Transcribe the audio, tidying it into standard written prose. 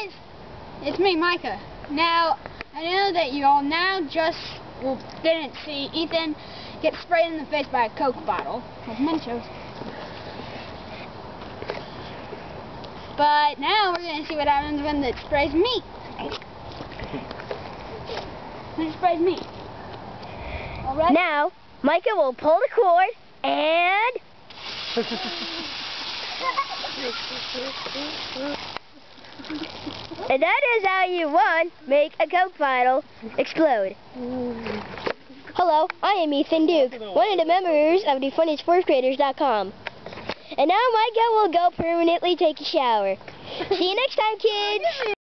guys, it's me, Micah. Now, I know that you all didn't see Ethan get sprayed in the face by a Coke bottle of mentos. But now we're going to see what happens when it sprays me. When it sprays me. All right? Now, Micah will pull the cord and... And that is how you, make a Coke bottle explode. Hello, I am Ethan Duke, one of the members of the funnysportscreators.com. And now Micah will go permanently take a shower. See you next time, kids!